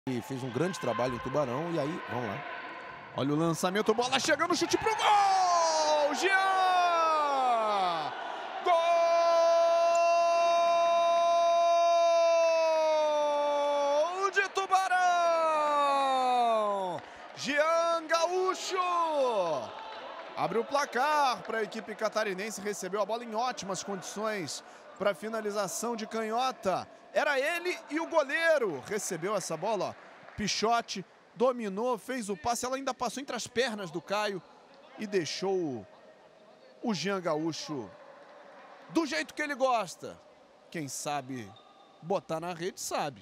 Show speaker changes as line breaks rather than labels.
E fez um grande trabalho em Tubarão, e aí, vamos lá.
Olha o lançamento, bola chegando, chute pro gol! Jean! Gol de Tubarão! Jean Gaúcho! Abre o placar para a equipe catarinense, recebeu a bola em ótimas condições para finalização de canhota. Era ele e o goleiro. Recebeu essa bola, ó. Pichote dominou, fez o passe, ela ainda passou entre as pernas do Caio e deixou o Jean Gaúcho do jeito que ele gosta. Quem sabe botar na rede sabe.